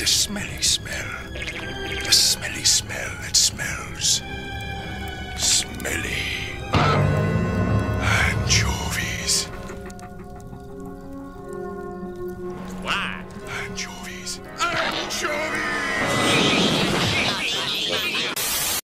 a smelly smell. A smelly smell that smells smelly.